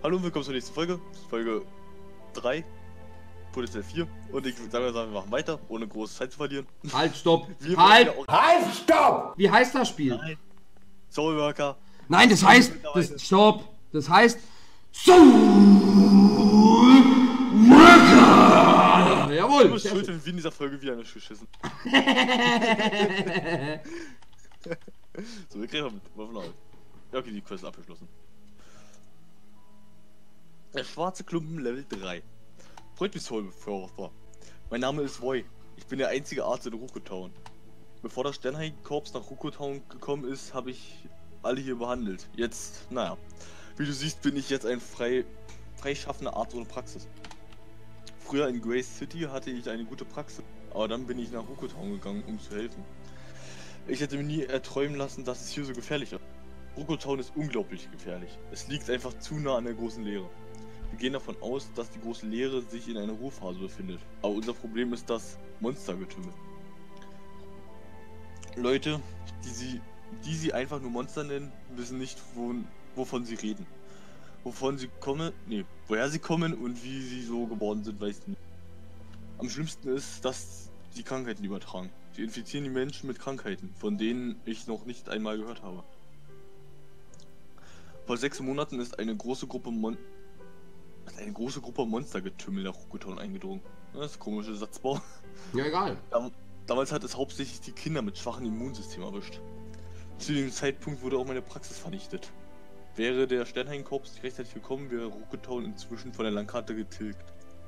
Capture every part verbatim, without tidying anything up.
Hallo und willkommen zur nächsten Folge. Folge drei, potenziell vier. Und ich würde sagen, wir machen weiter, ohne große Zeit zu verlieren. Halt, stopp! Wir Halt! Halt, stopp! Wie heißt das Spiel? Nein. Soul Worker. Nein, das heißt... Das, stopp! Das heißt... Soul Worker! Jawohl! Du bist schuld, wenn wir in dieser Folge wieder nicht geschissen. So, wir kriegen mit. Wovon aus? Ja, okay, die Quest ist abgeschlossen. Der schwarze Klumpen Level drei. Freut mich, Soul-Beförderer. Mein Name ist Voy. Ich bin der einzige Arzt in Rokotown. Bevor das Sternheim-Korps nach Rokotown gekommen ist, habe ich alle hier behandelt. Jetzt, naja. Wie du siehst, bin ich jetzt ein frei, freischaffender Arzt ohne Praxis. Früher in Grace City hatte ich eine gute Praxis, aber dann bin ich nach Rokotown gegangen, um zu helfen. Ich hätte mir nie erträumen lassen, dass es hier so gefährlich ist. Rokotown ist unglaublich gefährlich. Es liegt einfach zu nah an der großen Leere. Wir gehen davon aus, dass die große Leere sich in einer Ruhephase befindet. Aber unser Problem ist das Monstergetümmel. Leute, die sie, die sie einfach nur Monster nennen, wissen nicht, wo, wovon sie reden. Wovon sie kommen, nee, woher sie kommen und wie sie so geboren sind, weiß ich nicht. Am schlimmsten ist, dass sie Krankheiten übertragen. Sie infizieren die Menschen mit Krankheiten, von denen ich noch nicht einmal gehört habe. Vor sechs Monaten ist eine große Gruppe Mon eine große Gruppe Monstergetümmel nach Rokotown eingedrungen. Das ist ein komischer Satzbau. Ja, egal. Dam damals hat es hauptsächlich die Kinder mit schwachem Immunsystem erwischt. Zu dem Zeitpunkt wurde auch meine Praxis vernichtet. Wäre der Sternheim-Korps nicht rechtzeitig gekommen, wäre Rokotown inzwischen von der Landkarte getilgt.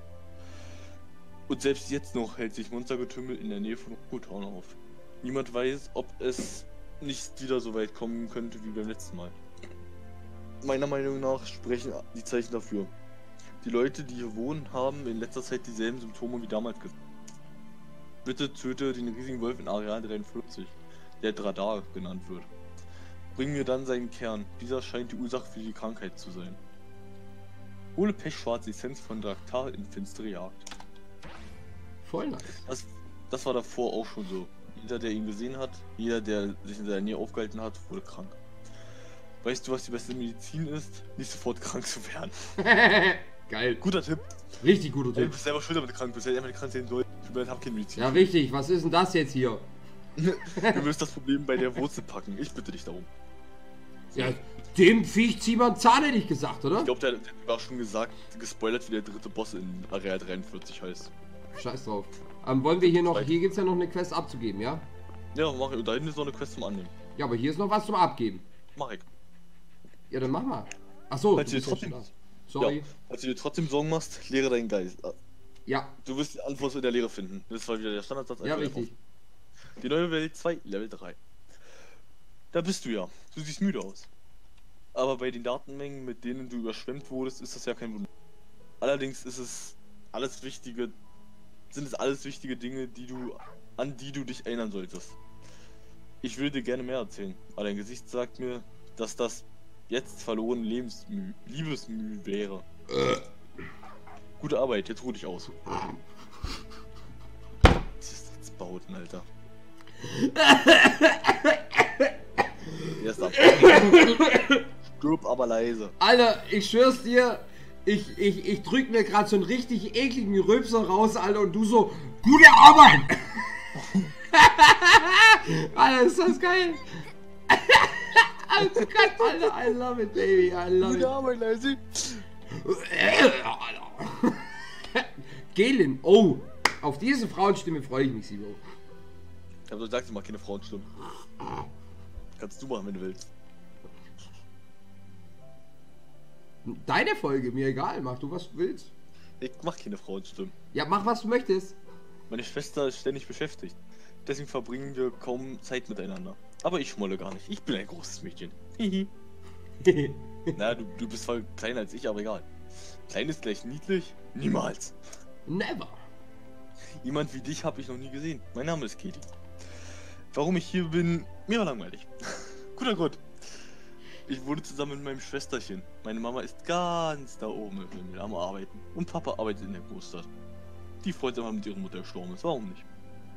Und selbst jetzt noch hält sich Monstergetümmel in der Nähe von Rokotown auf. Niemand weiß, ob es nicht wieder so weit kommen könnte wie beim letzten Mal. Meiner Meinung nach sprechen die Zeichen dafür. Die Leute, die hier wohnen, haben in letzter Zeit dieselben Symptome wie damals gesagt. Bitte töte den riesigen Wolf in Areal dreiundvierzig, der Dradar genannt wird. Bring mir dann seinen Kern. Dieser scheint die Ursache für die Krankheit zu sein. Hole pechschwarze Essenz von Draktar in finstere Jagd. Voll nice. Das, das war davor auch schon so. Jeder, der ihn gesehen hat, jeder, der sich in seiner Nähe aufgehalten hat, wurde krank. Weißt du, was die beste Medizin ist? Nicht sofort krank zu werden. Geil. Guter Tipp. Richtig guter Du Tipp. bist selber schuld, damit du krank bist. Hätte einfach krank sein sollen. Ich hab keine Medizin. Ja, richtig. Was ist denn das jetzt hier? Du wirst das Problem bei der Wurzel packen. Ich bitte dich darum. Ja, dem Viech zieh mal einen Zahn, hätte ich gesagt, oder? Ich glaube, der, der war schon gesagt, gespoilert, wie der dritte Boss in Areal dreiundvierzig heißt. Scheiß drauf. Ähm, wollen wir hier noch... Hier gibt's ja noch eine Quest abzugeben, ja? Ja, mach ich. Und da hinten ist noch eine Quest zum Annehmen. Ja, aber hier ist noch was zum Abgeben. Mach ich. Ja, dann mach mal. Achso, Falls du dir trotzdem, sorry. Ja, falls du dir trotzdem Sorgen machst, lehre deinen Geist. Ja. Du wirst die Antwort in der Lehre finden. Das war wieder der Standardsatz. Ja, richtig. Die neue Welt zwei, Level drei. Da bist du ja. Du siehst müde aus. Aber bei den Datenmengen, mit denen du überschwemmt wurdest, ist das ja kein Wunder. Allerdings ist es alles wichtige, sind es alles wichtige Dinge, die du, an die du dich erinnern solltest. Ich würde dir gerne mehr erzählen, aber dein Gesicht sagt mir, dass das jetzt verlorene Lebensmüh, Liebesmüh wäre. Äh. Gute Arbeit, jetzt ruh dich aus. Was ist das Bauten, Alter? Erst Stirb aber leise. Alter, ich schwör's dir, ich, ich, ich drück mir gerade so einen richtig ekligen Rülpser raus, Alter, und du so, gute Arbeit! Alter, ist das geil! Alter, Alter, I love it, baby, I love it. Gute Arbeit, leise. Gelen, oh, auf diese Frauenstimme freue ich mich, Sibo. Ich hab so gesagt, ich mach keine Frauenstimme. Kannst du machen, wenn du willst. Deine Folge, mir egal, mach du, was du willst. Ich mach keine Frauenstimmen. Ja, mach, was du möchtest. Meine Schwester ist ständig beschäftigt. Deswegen verbringen wir kaum Zeit miteinander. Aber ich schmolle gar nicht. Ich bin ein großes Mädchen. Hihi. Na, du, du bist zwar kleiner als ich, aber egal. Klein ist gleich niedlich? Niemals. Never. Jemand wie dich habe ich noch nie gesehen. Mein Name ist Katie. Warum ich hier bin, mir war langweilig. Guter Grund. Ich wohne zusammen mit meinem Schwesterchen. Meine Mama ist ganz da oben im Himmel am Arbeiten. Und Papa arbeitet in der Großstadt. Die freut sich immer mit ihrer Mutter gestorben ist. Warum nicht?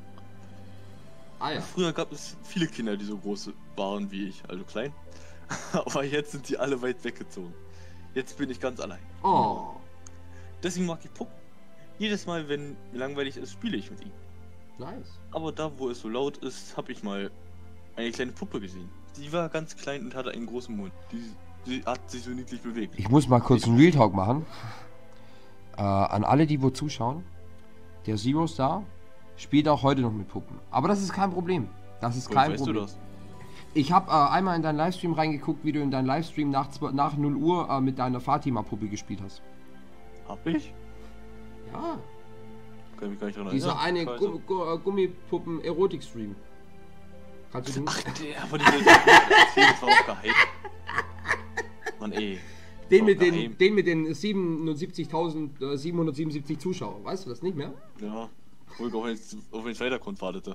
Ah ja. Früher gab es viele Kinder, die so groß waren wie ich, also klein. Aber jetzt sind die alle weit weggezogen. Jetzt bin ich ganz allein. Oh. Deswegen mag ich Puppen. Jedes Mal, wenn mir langweilig ist, spiele ich mit ihm. Nice. Aber da, wo es so laut ist, habe ich mal eine kleine Puppe gesehen. Die war ganz klein und hatte einen großen Mund. Die, die hat sich so niedlich bewegt. Ich muss mal kurz einen Real Talk machen. Äh, an alle, die wo zuschauen. Der Zero Star spielt auch heute noch mit Puppen. Aber das ist kein Problem. Das ist kein weißt Problem. du das? Ich habe äh, einmal in deinen Livestream reingeguckt, wie du in deinen Livestream nach, nach null Uhr äh, mit deiner Fatima-Puppe gespielt hast. Hab ich? Ja. Kann mich gar nicht dran erinnern. Dieser eine Scheiße. Gu Gu Gummipuppen-Erotik-Stream. Kannst du den? Ach, der, aber diese das war auch geheim. Mann, ey. Den mit, geheim. den, den mit den siebenundsiebzigtausendsiebenhundertsiebenundsiebzig Zuschauern. Weißt du das nicht mehr? Ja, wo ich auf den, auf den Zweitergrund wartete.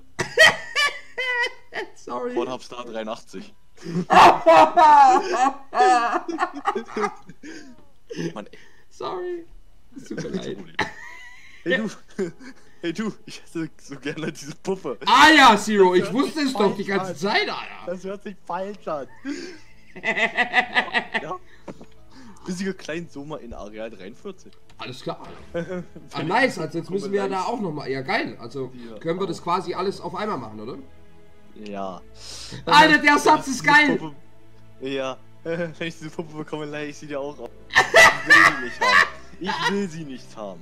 Sorry. Pornhub-Star dreiundachtzig. Mann, ey. Sorry. Es tut mir leid. Hey du, hey du, ich hätte so gerne diese Puppe. Ah ja, Zero, ich wusste es doch die ganze Zeit, Alter. Das hört sich falsch an. Ja. Riesiger Klein-Soma in Areal dreiundvierzig. Alles klar. Ah, nice, also jetzt müssen wir ja da auch nochmal. Ja, geil. Also Ja, können wir auch. das quasi alles auf einmal machen, oder? Ja. Alter, der Satz ist geil. Puppe, ja. Wenn ich diese Puppe bekomme, leihe ich sie dir auch auf. Ich will sie nicht haben. Ich will sie nicht haben.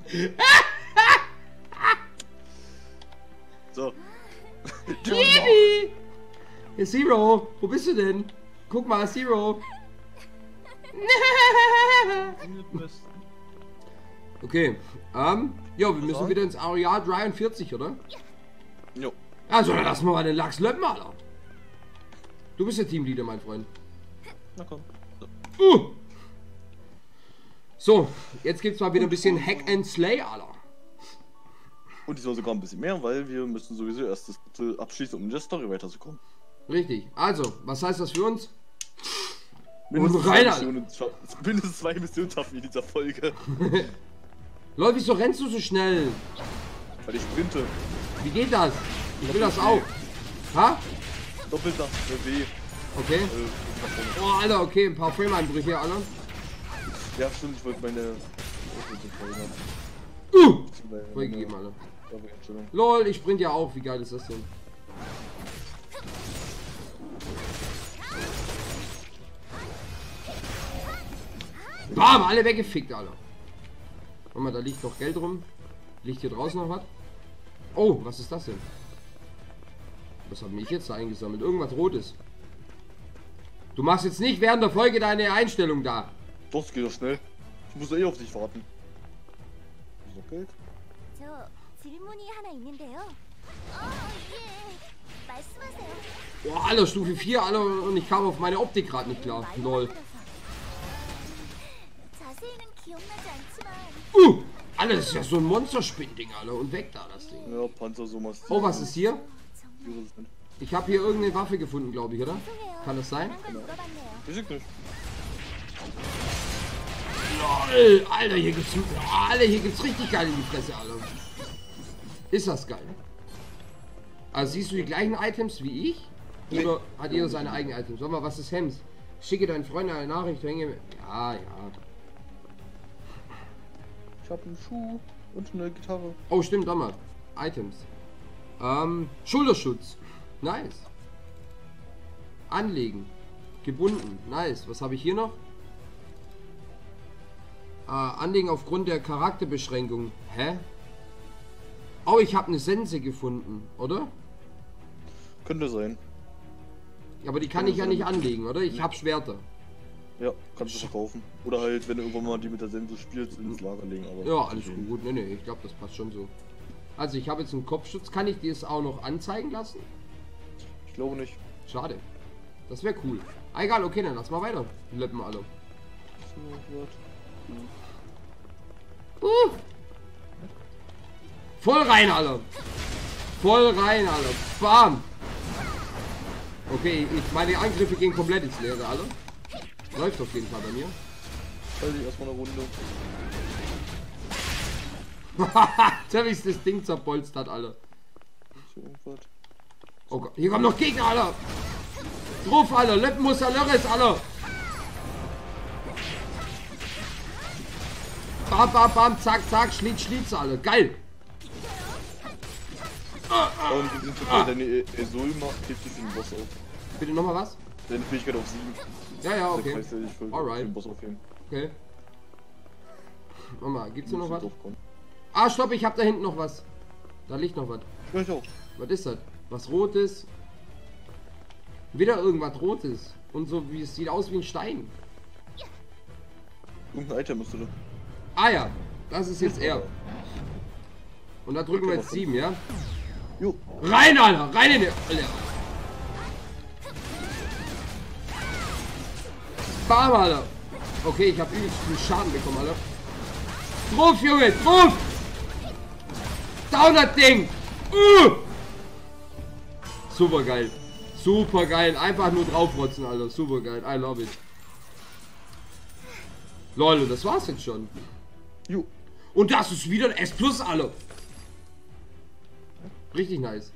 So. Baby! Hey, Zero, wo bist du denn? Guck mal, Zero. Okay, ähm, ja, wir müssen wieder ins Areal dreiundvierzig, oder? Jo. Also, dann lassen wir mal den Lachs löppen, Alter. Du bist der Teamleader, mein Freund. Na komm. So. Uh. So, jetzt gibt's mal wieder ein bisschen Hack and Slay, Alter. Und diesmal sogar ein bisschen mehr, weil wir müssen sowieso erst das Battle abschließen, um in der Story weiterzukommen. Richtig. Also, was heißt das für uns? Mindestens Und zwei rein, Missionen, scha- mindestens zwei Missionen schaffen wir in dieser Folge. Leute, wieso rennst du so schnell? Weil ich sprinte. Wie geht das? Ich will das auch. Ha? Doppelter W. Okay. Äh, nach vorne. Oh, Alter, okay, ein paar Frame-Einbrüche, Alter. Ja, stimmt, ich wollte meine. Uh! meine- Freigegeben, Alter. meine Einstellung. Lol, ich sprint ja auch. Wie geil ist das denn? Bam, alle weggefickt, Alter. Guck mal, da liegt noch Geld rum. Liegt hier draußen noch was? Oh, was ist das denn? Was hat mich jetzt da eingesammelt? Irgendwas Rotes. Du machst jetzt nicht während der Folge deine Einstellung da. Doch, es geht doch schnell. Ich muss eh auf dich warten. Ist noch Geld? 저 질문이 하나 있는데요. 어, 예. 말씀하세요. Boah, Alter, Stufe vier, Alter, und ich kam auf meine Optik gerade nicht klar. Lol. 자세히는 기억나지 않지만 Uh! Alter, das ist ja so ein Monsterspinn-Ding, Alter. Und weg da, das Ding. Ja, Panzer so massiv. Oh, was ist hier? 정말 Ich habe hier irgendeine Waffe gefunden, glaube ich, oder? 죄송해요. Kann das sein? 다른 걸 물어봤네요. Weiß ich nicht. Lol, Alter, hier gibt's, oh, Alter, hier gibt's richtig geil in die Fresse, Alter. Ist das geil? Also siehst du die gleichen Items wie ich? Oder hat jeder seine eigenen Items? Sag mal, was ist Hems? Schicke deinen Freunden eine Nachricht, hänge... Ja, ja. Ich habe einen Schuh und eine Gitarre. Oh, stimmt, doch mal. Items. Ähm, Schulterschutz. Nice. Anlegen. Gebunden. Nice. Was habe ich hier noch? Äh, anlegen aufgrund der Charakterbeschränkung. Hä? Oh, ich habe eine Sense gefunden, oder? Könnte sein. Aber die kann ich ja nicht anlegen, oder? Ich habe Schwerter. Ja, kannst du verkaufen. Oder halt, wenn du irgendwann mal die mit der Sense spielst, ins Lager legen. Aber Ja, alles gut. Nee, nee, ich glaube, das passt schon so. Also, ich habe jetzt einen Kopfschutz. Kann ich dir es auch noch anzeigen lassen? Ich glaube nicht. Schade. Das wäre cool. Ah, egal, okay, dann lass mal weiter. Löppen alle. So, wart. Uh. Voll rein, Alter. Voll rein, Alter. Bam. Okay, ich, meine Angriffe gehen komplett ins Leere, Alter. Läuft auf jeden Fall bei mir. Halte ich erstmal eine Runde. Tja, wie es das Ding zerbolzt hat, Alter. So, wart. Oh Gott, hier kommen noch Gegner, Alter. Drauf, Alter. Löppenmuster Lörres, Alter. Bam, bam, bam, zack, zack, Schlitz, Schlitz, alle. Geil. Und wir sind ah. Deine Esol macht, hebt sich den Boss auf. Bitte nochmal was? Deine Fähigkeit auf sieben. Ja, ja, okay. Das heißt, ich will Alright. den Boss aufheben. Okay. Nochmal, gibt's hier noch was? Ah, stopp, ich hab da hinten noch was. Da liegt noch was. Ja, ich auch. Was ist das? Was Rotes? Wieder irgendwas Rotes. Und so wie es sieht aus wie ein Stein. Irgendein Item musst du da. Ah ja, das ist jetzt er. Und da drücken wir jetzt sieben, ja? Jo. Rein, Alter! Rein in den. Alter. Bam, Alter! Okay, ich habe übelst viel Schaden bekommen, Alter. Drauf, Junge! Drauf! Down das Ding! Uh! Super geil. Super geil. Einfach nur draufrotzen, Alter. Super geil. I love it. Leute, das war's jetzt schon. Jo. Und das ist wieder ein S plus, Alter. Richtig nice.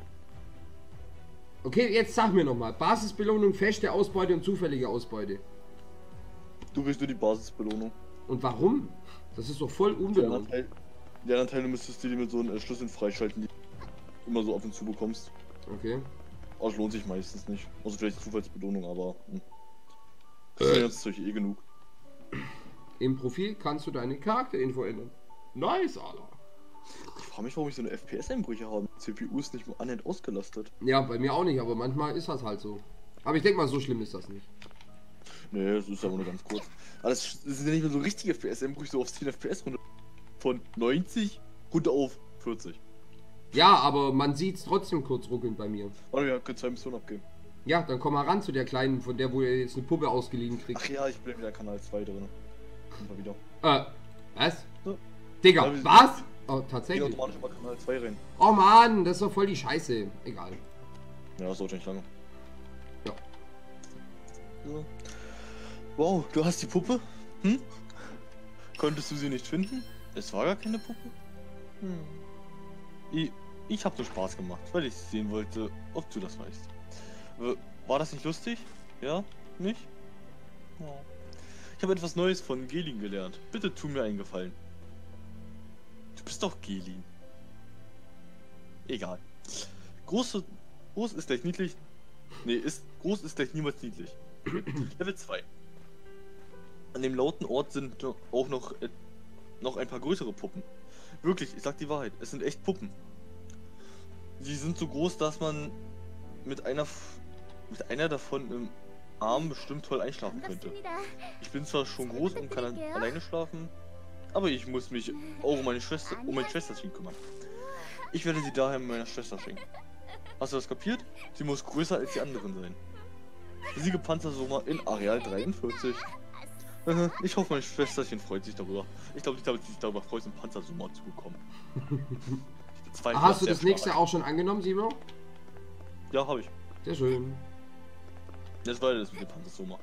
Okay, jetzt sag mir nochmal. Basisbelohnung, feste Ausbeute und zufällige Ausbeute. Du kriegst nur die Basisbelohnung. Und warum? Das ist doch voll unbelohnt. Die anderen Teile müsstest du dir mit so einem Schlüssel freischalten, die du immer so ab und zu bekommst. Okay. Aber es lohnt sich meistens nicht. Also vielleicht Zufallsbelohnung, aber... Hm. Das ist jetzt natürlich eh genug. Im Profil kannst du deine Charakterinfo ändern. Nice, Alter. Ich frage mich, warum ich so eine F P S-Einbrüche habe. C P U ist nicht mal annähernd ausgelastet. Ja, bei mir auch nicht, aber manchmal ist das halt so. Aber ich denke mal, so schlimm ist das nicht. Nee, das ist aber nur ganz kurz. Aber das sind ja nicht mehr so richtige F P S-Einbrüche, so auf zehn F P S runter. Von neunzig runter auf vierzig. Ja, aber man sieht es trotzdem kurz ruckeln bei mir. Warte, wir können zwei Missionen abgeben. Ja, dann komm mal ran zu der kleinen, von der, wo ihr jetzt eine Puppe ausgeliehen kriegt. Ach ja, ich bin wieder Kanal zwei drin. Mal wieder. Äh, was? So. Digga, Ja, was? Oh, Ich tatsächlich. automatisch mal Kanal zwei rein. Oh Mann, das ist doch voll die Scheiße. Egal. Ja, das dauert nicht lange. Ja. So. Wow, du hast die Puppe? Hm? Konntest du sie nicht finden? Es war gar keine Puppe? Hm. Ich, ich hab nur Spaß gemacht, weil ich sehen wollte, ob du das weißt. War das nicht lustig? Ja? Nicht? Ja. Ich habe etwas Neues von Gelin gelernt. Bitte tu mir einen Gefallen. Du bist doch Gelin. Egal. Groß, groß ist gleich niedlich. Nee, ist groß ist gleich niemals niedlich. Level zwei. An dem lauten Ort sind auch noch, äh, noch ein paar größere Puppen. Wirklich, ich sag die Wahrheit. Es sind echt Puppen. Sie sind so groß, dass man mit einer mit einer davon im Arm bestimmt toll einschlafen könnte. Ich bin zwar schon groß und kann an, alleine schlafen, aber ich muss mich auch um meine Schwester, um mein Schwesterchen kümmern. Ich werde sie daher meiner Schwester schenken. Hast du das kapiert? Sie muss größer als die anderen sein. Siege Panzersoma in Areal dreiundvierzig. Ich hoffe, mein Schwesterchen freut sich darüber. Ich glaube nicht, dass sie sich darüber freut, einen Panzersoma zu bekommen. Hast du das nächste auch schon angenommen, Zero? Ja, habe ich. Sehr schön. Das war das mit dem Panzersoma.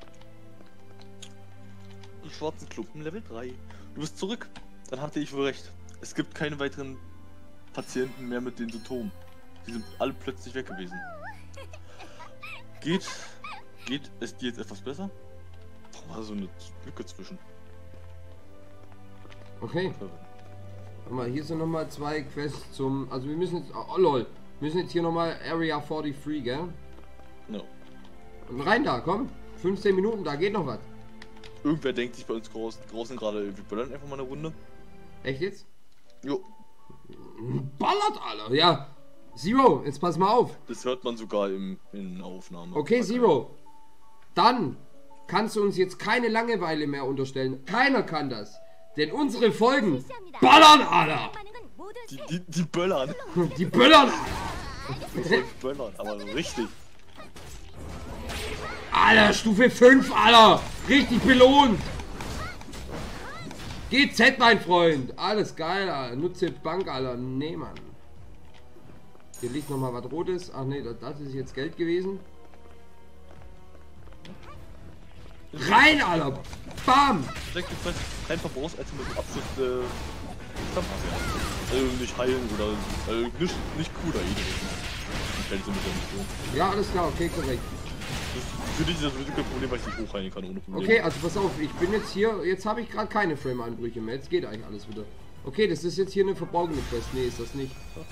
Die schwarzen Klumpen Level drei. Du bist zurück. Dann hatte ich wohl recht. Es gibt keine weiteren Patienten mehr mit den Symptomen. Die sind alle plötzlich weg gewesen. Geht, geht es dir jetzt etwas besser? Warum war so eine Lücke zwischen? Okay. Guck mal, hier sind nochmal zwei Quests zum... Also wir müssen jetzt... Oh lol. Wir müssen jetzt hier nochmal Area dreiundvierzig, gell? No. Und rein da, komm. fünfzehn Minuten, da geht noch was. Irgendwer denkt sich bei uns draußen, draußen gerade, wir ballern einfach mal eine Runde. Echt jetzt? Jo. Ballert, Alter. Ja. Zero, jetzt pass mal auf. Das hört man sogar im, in der Aufnahme. Okay, Zero. Dann kannst du uns jetzt keine Langeweile mehr unterstellen. Keiner kann das. Denn unsere Folgen ballern, Alter. Die, die, die böllern. Die böllern. Die böllern, aber so richtig. Alter, Stufe fünf, Alter. Richtig belohnt. G Z, mein Freund. Alles geil, Alter. Nutze Bank, Alter. Nee, Mann. Hier liegt nochmal was Rotes. Ach nee, das, das ist jetzt Geld gewesen. Rein, Alter. Bam. Einfach raus, als mit dem Abschluss äh, also nicht heilen oder also nicht, nicht cooler, eh. Ja, alles klar, okay, korrekt. Das Für dich ist das sowieso kein Problem, weil ich dich hochheilen kann ohne Probleme. Okay, also pass auf, ich bin jetzt hier, jetzt habe ich gerade keine Frame-Einbrüche mehr, jetzt geht eigentlich alles wieder. Okay, das ist jetzt hier eine verborgene Quest, nee, ist das nicht.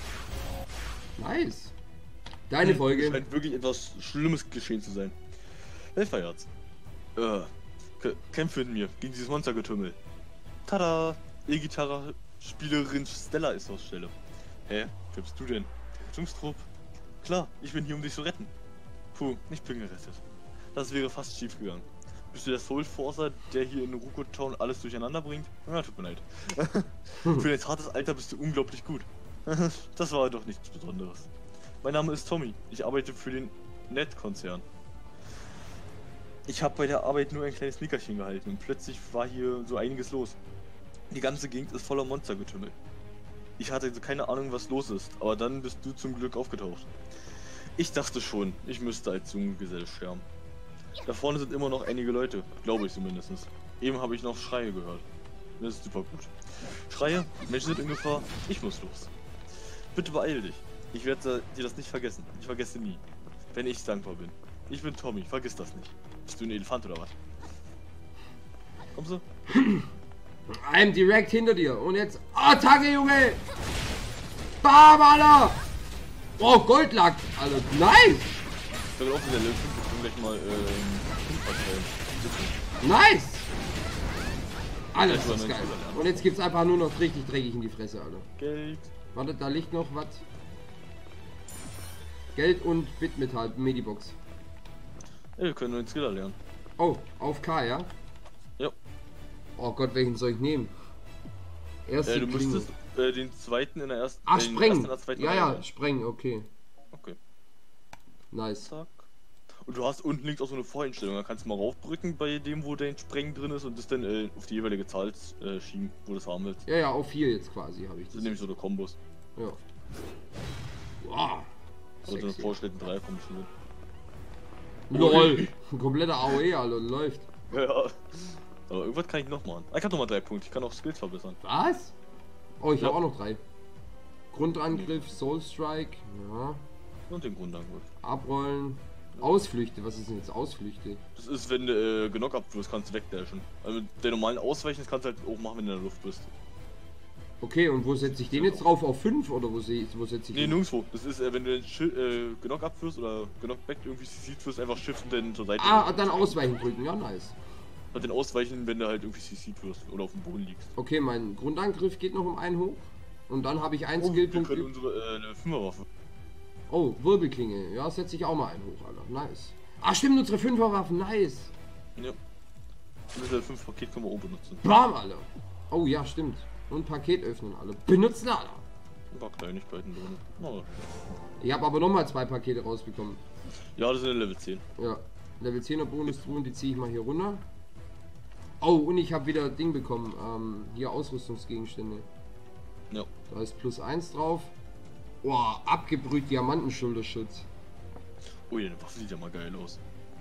Nice. Deine Es Folge. scheint wirklich etwas Schlimmes geschehen zu sein. Helferherz. Äh, K- kämpfe in mir gegen dieses Monstergetümmel. Tada! E-Gitarre-Spielerin Stella ist aus Stelle. Hä? Wer bist du denn? Rettungstrupp? Klar, ich bin hier, um dich zu retten. Puh, ich bin gerettet. Das wäre fast schief gegangen. Bist du der Soul Forcer, der hier in Ruko Town alles durcheinander bringt? Ja, tut mir leid. Für dein zartes Alter bist du unglaublich gut. Das war doch nichts Besonderes. Mein Name ist Tommy. Ich arbeite für den Net-Konzern. Ich habe bei der Arbeit nur ein kleines Nickerchen gehalten und plötzlich war hier so einiges los. Die ganze Gegend ist voller Monstergetümmel. Ich hatte also keine Ahnung, was los ist, aber dann bist du zum Glück aufgetaucht. Ich dachte schon, ich müsste als Junggeselle sterben. Da vorne sind immer noch einige Leute, glaube ich zumindest. Eben habe ich noch Schreie gehört. Das ist super gut. Schreie, Menschen sind in Gefahr, ich muss los. Bitte beeil dich. Ich werde dir das nicht vergessen. Ich vergesse nie, wenn ich dankbar bin. Ich bin Tommy, vergiss das nicht. Bist du ein Elefant oder was? Kommst du? I'm direkt hinter dir. Und jetzt Attacke, Junge! Bam, Alter! Oh, Goldlack! Alter, nice! Ich habe auch wieder Level fünf, ich gleich mal ähm, fünf Nice! Alter, das ist geil. Und jetzt gibt's einfach nur noch richtig dreckig in die Fresse, Alter. Geld. Warte, da liegt noch was. Geld und Bitmetall, Medibox. Ja, wir können einen Skiller lernen. Oh, auf K, ja? Ja. Oh Gott, welchen soll ich nehmen? Erste Äh, du Klinge. müsstest äh, den zweiten in der ersten. Ach, äh, den sprengen! ersten in der zweiten Ja, Reihe ja, lernen. sprengen, okay. Okay. Nice. Zack. Und du hast unten links auch so eine Voreinstellung. Da kannst du mal raufdrücken bei dem, wo dein Sprengen drin ist und das dann äh, auf die jeweilige Zahl äh, schieben, wo du das haben willst. Ja, ja, auf vier jetzt quasi habe ich Das das. sind nämlich so eine Kombos. Ja. Wow. Also eine Sexy. vorgestellten Dreierkombination. LOL. Ein kompletter A O E, Alter, läuft. Ja. Aber irgendwas kann ich noch machen. Ah, ich hab noch mal drei Punkte. Ich kann auch Skills verbessern. Was? Oh, ich Ja. habe auch noch drei. Grundangriff, Soul Strike, ja. Und den Grundangriff. Abrollen. Ausflüchte, was ist denn jetzt Ausflüchte? Das ist, wenn du äh, genug abwirfst, kannst du wegdashen. Also mit der normalen Ausweichen, das kannst du halt auch machen, wenn du in der Luft bist. Okay, und wo setze ich den jetzt drauf? Auf fünf oder wo, seh- wo setze ich Nee, den? nirgendwo. Das ist, äh, wenn du den Schi äh, genug abwirfst oder genug weg irgendwie C C wirst, einfach Shift und dann zur Seite. Ah, dann ausweichen drücken, ja, nice. Und den ausweichen, wenn du halt irgendwie C C wirst oder auf dem Boden liegst. Okay, mein Grundangriff geht noch um einen hoch. Und dann habe ich einen Oh, wir Skillpunkt. können üb- unsere äh, eine Fünferwaffe. Oh, Wirbelklinge. Ja, setze ich auch mal einen hoch, Alter. Nice. Ah, stimmt, unsere Fünferwaffen, nice. Ja. Und das Level fünf Paket können wir auch benutzen. Bam, Alter. Oh ja, stimmt. Und Paket öffnen, alle. Benutzen, Alter. Ein paar Kleinigkeiten drin. Oh. Ich habe aber nochmal zwei Pakete rausbekommen. Ja, das sind Level zehn. Ja. Level zehner Bonus-Truhen, die ziehe ich mal hier runter. Oh, und ich habe wieder Ding bekommen. Ähm, hier Ausrüstungsgegenstände. Ja. Da ist plus eins drauf. Boah, abgebrüht Diamantenschulterschutz. Oh, deine Waffe sieht ja mal geil aus.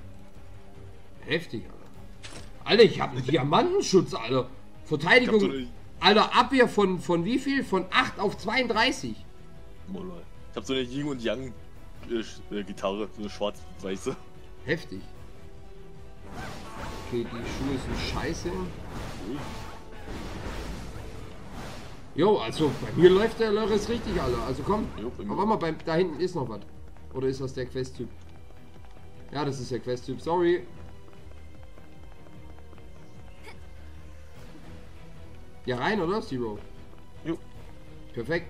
Heftig, Alter. Alter, ich habe einen Diamantenschutz, Alter. Ich hab Verteidigung. so eine, Alter, Abwehr von, von wie viel? Von acht auf zweiunddreißig. ich hab so eine Yin und Yang äh, äh, Gitarre, so eine schwarz-weiße. Heftig. Okay, die Schuhe sind scheiße. Jo, also bei mir läuft der Lörres richtig, Alter. Also komm. Jo, bei mir. Aber warte mal, beim, da hinten ist noch was. Oder ist das der Quest-Typ? Ja, das ist der Quest-Typ. Sorry. Ja, rein, oder? Zero. Jo. Perfekt.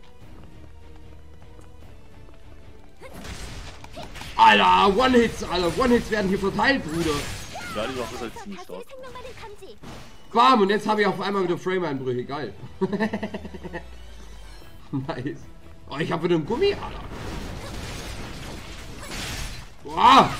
Alter, One-Hits, Alter. One-Hits werden hier verteilt, Bruder. Ja, die Waffe ist halt ziemlich 다수의 stark. 생명만을 감지. Bam, und jetzt habe ich auf einmal wieder Frame-Einbrüche. Geil. Nice. Oh, ich habe wieder einen Gummi, Alter. Boah.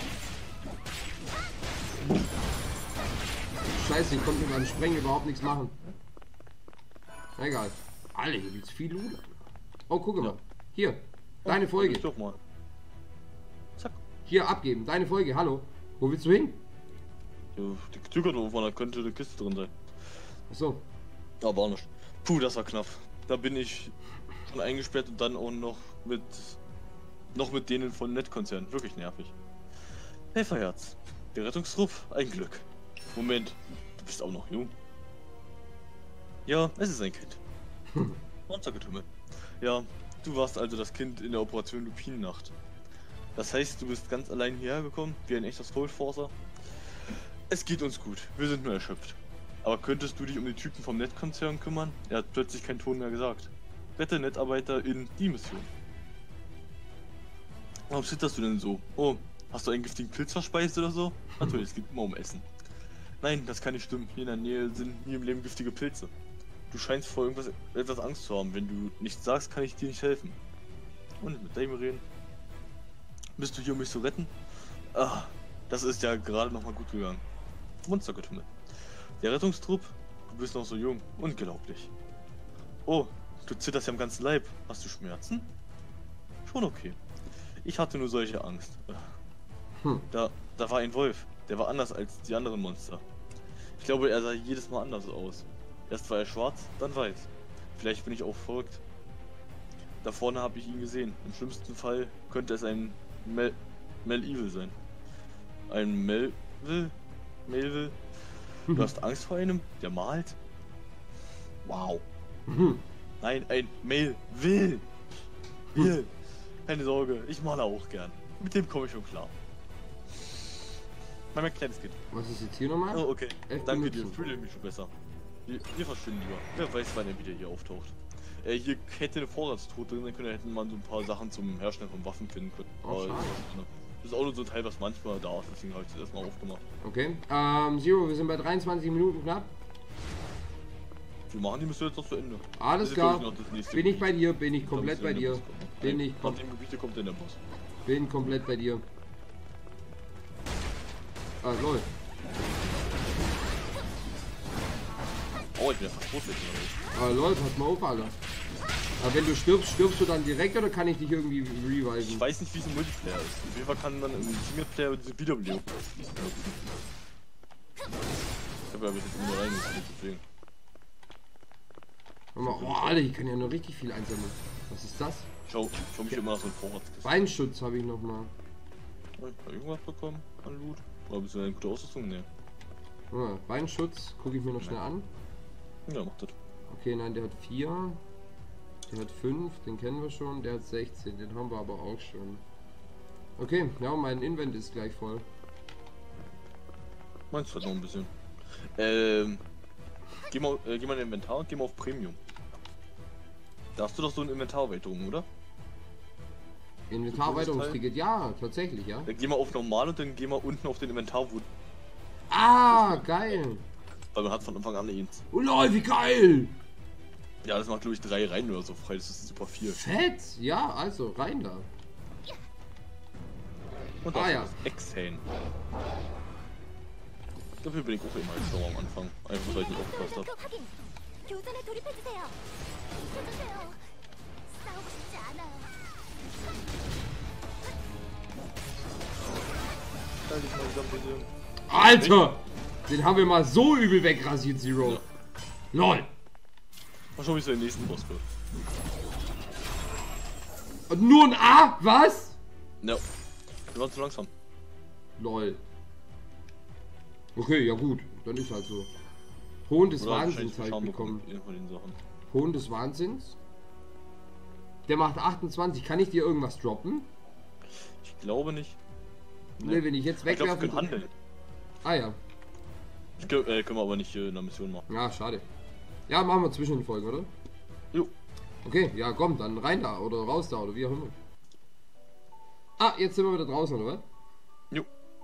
Scheiße, ich konnte mit meinem Sprengen überhaupt nichts machen. Egal. Alter, hier gibt's viel Loot. Oh, guck mal. Ja. Hier, deine Ich Folge. doch mal. Zack. Hier, abgeben. Deine Folge. Hallo. Wo willst du hin? Ja, die Tür kommt aufmachen, da könnte eine Kiste drin sein. Achso. Aber auch nicht. Puh, das war knapp. Da bin ich schon eingesperrt und dann auch noch mit noch mit denen von Net-Konzern. Wirklich nervig. Helferherz. Der Rettungstrupp, ein Glück. Moment, du bist auch noch jung. Ja, es ist ein Kind. Monstergetümmel. Ja, du warst also das Kind in der Operation Lupinennacht. Das heißt, du bist ganz allein hierher gekommen, wie ein echter Soulforcer. Es geht uns gut, wir sind nur erschöpft. Aber könntest du dich um die Typen vom Net-Konzern kümmern? Er hat plötzlich keinen Ton mehr gesagt. Rette Netarbeiter in die Mission. Warum zitterst du denn so? Oh, hast du einen giftigen Pilz verspeist oder so? Natürlich, es geht immer um Essen. Nein, das kann nicht stimmen. Hier in der Nähe sind nie im Leben giftige Pilze. Du scheinst vor irgendwas etwas Angst zu haben. Wenn du nichts sagst, kann ich dir nicht helfen. Und mit Damon reden. Bist du hier, um mich zu retten? Ah, das ist ja gerade noch mal gut gegangen. Monstergetümmel. Der Rettungstrupp? Du bist noch so jung. Unglaublich. Oh, du zitterst ja am ganzen Leib. Hast du Schmerzen? Schon okay. Ich hatte nur solche Angst. Hm. Da, da war ein Wolf. Der war anders als die anderen Monster. Ich glaube, er sah jedes Mal anders aus. Erst war er schwarz, dann weiß. Vielleicht bin ich auch verrückt. Da vorne habe ich ihn gesehen. Im schlimmsten Fall könnte es ein Mel Mel-Evil sein. Ein Melville? Melville? Du hast Angst vor einem, der malt? Wow. Nein, ein Melville. Will. Keine Sorge, ich male auch gern. Mit dem komme ich schon klar. Mein kleines Kind. Was ist jetzt hier nochmal? Oh, okay. Elf Danke dir, Minuten. fühle mich schon besser. Wir, wir verschwinden lieber. Wer weiß, wann er wieder hier auftaucht. Äh, hier hätte eine Vorratstruhe drin sein können, da hätten man so ein paar Sachen zum Herstellen von Waffen finden können. Oh, Aber schade. das ist auch nur so ein Teil, was manchmal da ist, deswegen habe ich das erstmal aufgemacht. Okay. Ähm, Zero, wir sind bei dreiundzwanzig Minuten knapp. Wir machen die Mission jetzt noch zu Ende. Alles Das ist, klar. glaub ich, noch das nächste Bin ich Gebiet. bei dir, bin ich Ich glaub, komplett das bei ist der dir. Boss. Bin Nein, ich Nach kom dem Gebiet kommt dann der Boss. bin komplett bei dir. Ah, lol. Oh, ich bin ja fast tot. Ah, lol, pass mal auf, Alter. Aber wenn du stirbst, stirbst du dann direkt oder kann ich dich irgendwie Ich reviven? weiß nicht, wie es im Multiplayer ist. Auf jeden Fall kann man im Singleplayer diese Wiederbelebung. Ich habe ja bis jetzt nur reingespielt, deswegen. Warte mal, oh, Alter, ich kann ja noch richtig viel einsammeln. Was ist das? Schau, schau mich immer nach so einem Vorratskiste. Beinschutz habe ich noch mal. Hab ich irgendwas bekommen an Loot? Oder bist du eine gute Ausrüstung? Nee. Ah, Beinschutz, gucke ich mir noch schnell an. Ja, mach das. Okay, nein, der hat vier. Der hat fünf, den kennen wir schon. Der hat sechzehn, den haben wir aber auch schon. Okay, ja, mein Invent ist gleich voll. Meinst du noch ein bisschen? Ähm. Geh mal, äh, geh mal in Inventar und geh mal auf Premium. Da hast du doch so eine Inventarerweiterung, oder? Inventarerweiterungsticket, ja, tatsächlich, ja. Dann geh mal auf normal und dann geh mal unten auf den Inventar, wo. Ah, geil. Weil man hat von Anfang an eins. Oh lol, wie geil. Ja, das macht glaube ich drei Reihen oder so frei, das ist super viel. Fett, ja, also rein da. Und Ah, da ja. ist Exhane. Dafür bin ich auch immer als Dauer am Anfang. Einfach weil ich nicht aufgepasst habe. 목표 확인. 교전에 돌입해주세요. 지켜주세요. 싸우고 싶지 않아요. Halt dich mal wieder ein bisschen. Alter, den haben wir mal so übel wegrasiert, Zero. Ja. Lol. Mal schauen, wie es der nächsten Boss wird. Und nur ein A? Was? Ja. Wir waren zu langsam. Lol. Okay, ja gut, dann ist halt so. Hohn des Oder Wahnsinns wahrscheinlich halt Schaden bekommen. bekommen, von den Sachen. Hohn des Wahnsinns. Der macht achtundzwanzig. Kann ich dir irgendwas droppen? Ich glaube nicht. Ne, wenn ich jetzt Ich glaube, wir wegwerfe. können handeln. Ah ja. Ich glaub, äh, können wir aber nicht äh, in der Mission machen. Ja, schade. Ja, machen wir zwischen den Folgen, oder? Jo. Okay, ja, komm, dann rein da oder raus da oder wie auch immer. Ah, jetzt sind wir wieder draußen, oder was? Jo.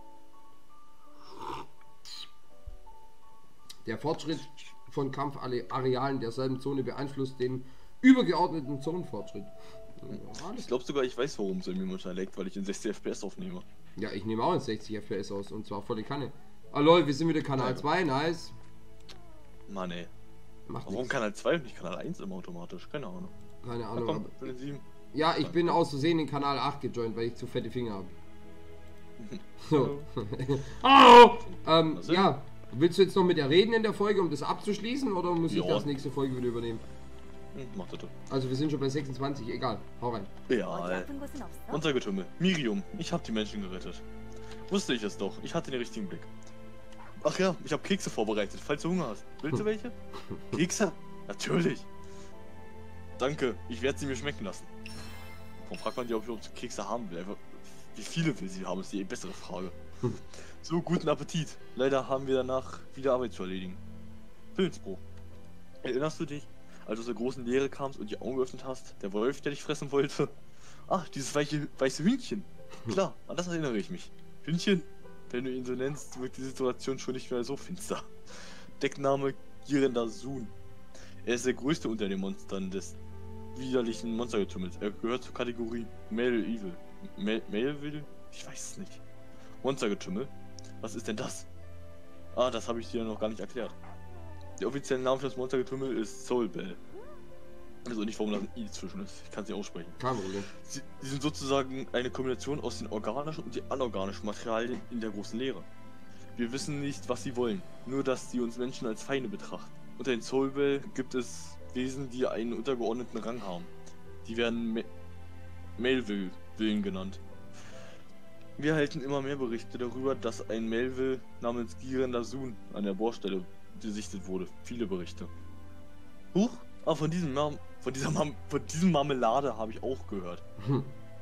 Der Fortschritt von Kampfarealen derselben Zone beeinflusst den übergeordneten Zonenfortschritt. Ja, Ich glaube sogar, ich weiß, warum es irgendwie manchmal leckt, weil ich in sechzig F P S aufnehme. ja, ich nehme auch in sechzig F P S aus und zwar volle Kanne. Ah lol, wir sind wieder Kanal zwei, nice. Mann ey. Macht Warum nichts. Kanal zwei und nicht Kanal eins immer automatisch? Keine Ahnung. Keine Na Ahnung. komm, aber- für den sieben. Ja, ich bin aus Versehen in Kanal acht gejoint, weil ich zu fette Finger habe. So. Hallo! Ähm, Was denn? ja. Willst du jetzt noch mit der reden in der Folge, um das abzuschließen, oder muss ich Ja. das nächste Folge wieder übernehmen? Hm, mach das doch. Also wir sind schon bei sechsundzwanzig, egal. Hau rein. 어디 Ja, 아픈 곳은 없어? unser Getümmel. Miriam, ich hab die Menschen gerettet. Wusste ich es doch. Ich hatte den richtigen Blick. Ach ja, ich habe Kekse vorbereitet, falls du Hunger hast. Willst du welche? Kekse? Natürlich. Danke, ich werde sie mir schmecken lassen. Warum fragt man die, ob ich überhaupt Kekse haben will? Einfach, wie viele will sie haben, ist die bessere Frage. So, guten Appetit. Leider haben wir danach wieder Arbeit zu erledigen. Willensbruch. Erinnerst du dich, als du aus der großen Leere kamst und die Augen geöffnet hast? Der Wolf, der dich fressen wollte? Ach, dieses weiche, weiße Hühnchen. Klar, an das erinnere ich mich. Hühnchen? Wenn du ihn so nennst, wirkt die Situation schon nicht mehr so finster. Deckname Girenda Sun. Er ist der größte unter den Monstern des widerlichen Monstergetümmels. Er gehört zur Kategorie Male Evil. Male Evil? Ich weiß es nicht. Monstergetümmel? Was ist denn das? Ah, das habe ich dir noch gar nicht erklärt. Der offizielle Name für das Monstergetümmel ist Soul Bell. Also nicht, warum da ein I zwischen ist. Ich kann es nicht aussprechen. Kein Problem. Sie, sie sind sozusagen eine Kombination aus den organischen und den anorganischen Materialien in der großen Leere. Wir wissen nicht, was sie wollen. Nur, dass sie uns Menschen als Feinde betrachten. Unter den Soul Bell gibt es Wesen, die einen untergeordneten Rang haben. Die werden Me Melville-Willen genannt. Wir erhalten immer mehr Berichte darüber, dass ein Melville namens Girenda Sun an der Bohrstelle gesichtet wurde. Viele Berichte. Huch, aber von diesem Mar von dieser Mar von diesem Marmelade habe ich auch gehört. Hm.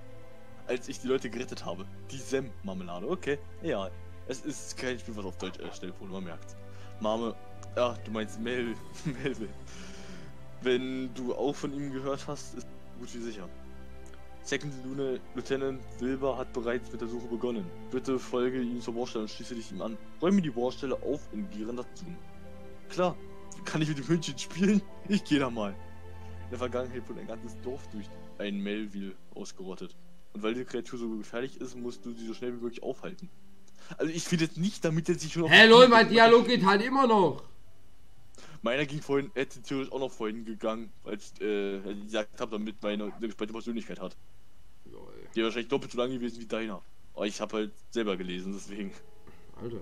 Als ich die Leute gerettet habe. Die Sem-Marmelade, okay. Ja, es ist kein Spiel, was auf Deutsch erstellt wurde, man merkt. Marme, ja, du meinst Mel Melville. Wenn du auch von ihm gehört hast, ist gut wie sicher. Second Lune Lieutenant Wilbur hat bereits mit der Suche begonnen. Bitte folge ihm zur Bohrstelle und schließe dich ihm an. Räume die Bohrstelle auf in Girenda Sun. Klar, kann ich mit dem Hündchen spielen? Ich gehe da mal. In der Vergangenheit wurde ein ganzes Dorf durch einen Melville ausgerottet. Und weil die Kreatur so gefährlich ist, musst du sie so schnell wie möglich aufhalten. Also ich will jetzt nicht, damit er sich schon auf... Hey lol, mein Dialog geht halt immer noch. Meiner ging vorhin, hätte theoretisch auch noch vorhin gegangen, als äh, ich gesagt habe, damit meine eine gespaltene Persönlichkeit hat. Lol. Die wäre wahrscheinlich doppelt so lang gewesen wie deiner. Aber ich habe halt selber gelesen, deswegen. Alter.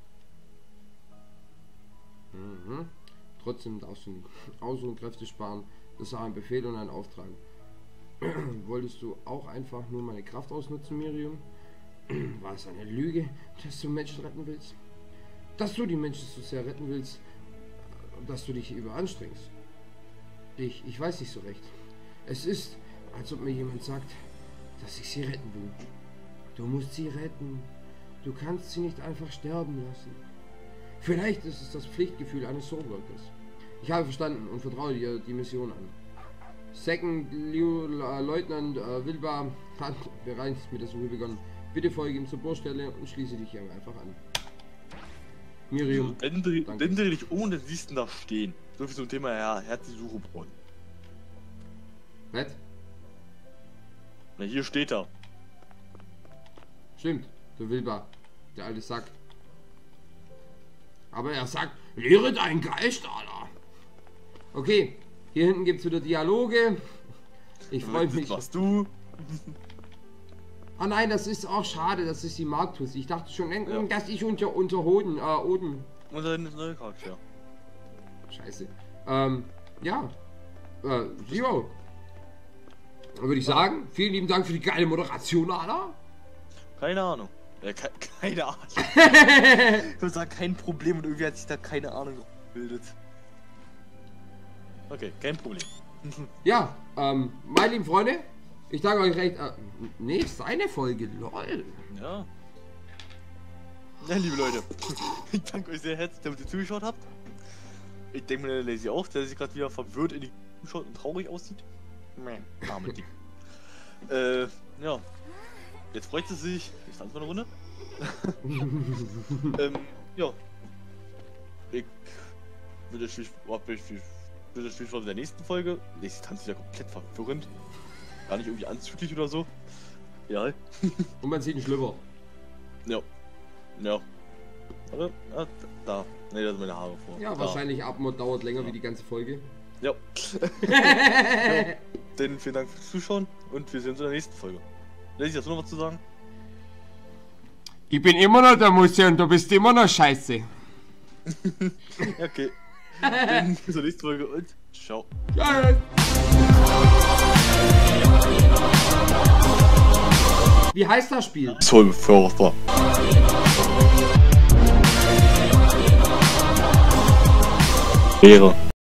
Mhm. Trotzdem darfst du Aus- und Kräfte sparen. Das ist ein Befehl und ein Auftrag. Wolltest du auch einfach nur meine Kraft ausnutzen, Miriam? War es eine Lüge, dass du Menschen retten willst? Dass du die Menschen so sehr retten willst, dass du dich überanstrengst? Ich, ich weiß nicht so recht. Es ist, als ob mir jemand sagt, dass ich sie retten will. Du musst sie retten. Du kannst sie nicht einfach sterben lassen. Vielleicht ist es das Pflichtgefühl eines Soulworkers. Ich habe verstanden und vertraue dir die Mission an. Second Lieutenant äh, Wilbur hat bereits mit der Suche begonnen. Bitte folge ihm zur Bohrstelle und schließe dich hier einfach an. Miriam. Dann dreh, dann dreh dich um und dann siehst du da stehen. So viel zum Thema, ja, Herz die Suche Brunnen. Was? Na, hier steht er. Stimmt, der Wilbur, der alte Sack. Aber er sagt, lehre deinen Geist, Alter. Okay, hier hinten gibt es wieder Dialoge. Ich freue mich. Was du? Ah nein, das ist auch schade, das ist die Marktus. Ich dachte schon, Ja. dass ich unter, unter Hoden, äh, Oden. Und dann ist ein neuer Charakter. Scheiße. Ähm, ja. Äh, Zero. Dann würde ich sagen, vielen lieben Dank für die geile Moderation, Alter. Keine Ahnung. Ja, ke keine Ahnung. Ich würde sagen, kein Problem und irgendwie hat sich da keine Ahnung gebildet. Okay, kein Problem. Ja, ähm, meine lieben Freunde, ich danke euch recht. Äh, nee, seine Folge, lol. Ja. Ja, liebe Leute, ich danke euch sehr herzlich, dass ihr zugeschaut habt. Ich denke mir, der Lazy auch, der sich gerade wieder verwirrt in die schaut und traurig aussieht. Meh, arme Ding. äh, ja. Jetzt freut sie sich. Ich tanze mal eine Runde. ähm, ja. Ich würde viel Spaß in der nächsten Folge. Lazy tanzt wieder komplett verwirrend. Gar nicht irgendwie anzüglich oder so. Ja. Und man sieht einen Schlüpper. Ja. Ja. Warte, ah, da. Ne, da sind meine Haare vor. Ja, da. wahrscheinlich Abmod dauert länger Ja. wie die ganze Folge. Ja. Ja. Dann vielen Dank fürs Zuschauen und wir sehen uns in der nächsten Folge. Lazy, hast du noch was zu sagen? Ich bin immer noch der Musse und du bist immer noch scheiße. Okay. Dann bis zur nächsten Folge und ciao. Tschüss. Wie heißt das Spiel? Zollbeförder. Wäre.